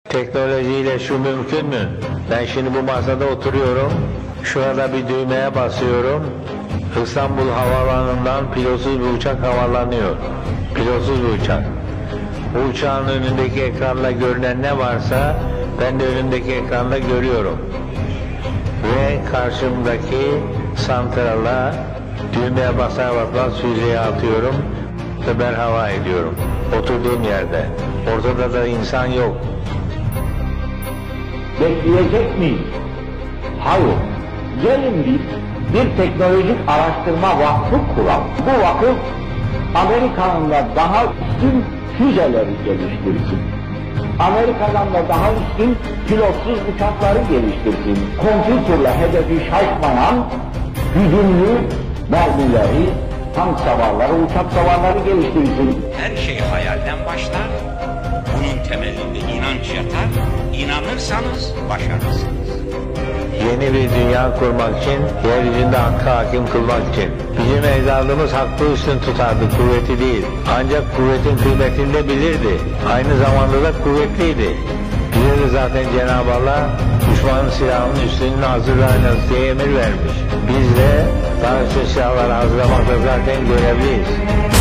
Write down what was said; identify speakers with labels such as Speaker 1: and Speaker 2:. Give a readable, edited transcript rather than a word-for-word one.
Speaker 1: Teknolojiyle şu mümkün mü? Ben şimdi bu masada oturuyorum. Şurada bir düğmeye basıyorum. İstanbul Havaalanı'ndan pilotsuz bir uçak havalanıyor. Pilotsuz bir uçak. Bu uçağın önündeki ekranda görünen ne varsa ben de önümdeki ekranda görüyorum. Ve karşımdaki santrala düğmeye basar basmaz füzeyi atıyorum ve ben hava ediyorum. Oturduğum yerde. Ortada da insan yok.
Speaker 2: Bekleyecek miyiz? Hayır. Gelin biz bir teknolojik araştırma vakfı kuralım. Bu vakıf Amerika'nın da daha üstün füzeleri geliştirsin. Amerika'dan da daha üstün pilotsuz uçakları geliştirsin. Kompütürle hedefi şaşmayan güdümlü mermileri, tank savarları, uçak savarları geliştirsin.
Speaker 3: Her şey hayalden başlar, bunun temelinde inanç yatar, inanırsanız başarırsınız.
Speaker 1: Yeni bir dünya kurmak için, yeryüzünde hakkı hakim kılmak için. Bizim ecdadımız hakkı üstün tutardı, kuvveti değil. Ancak kuvvetin kıymetini de bilirdi. Aynı zamanda da kuvvetliydi. Bize de zaten Cenab-ı Allah düşmanın silahının üstünlüğünü hazırlayınız diye emir vermiş. Biz de daha üstün silahları hazırlamakta zaten görevliyiz.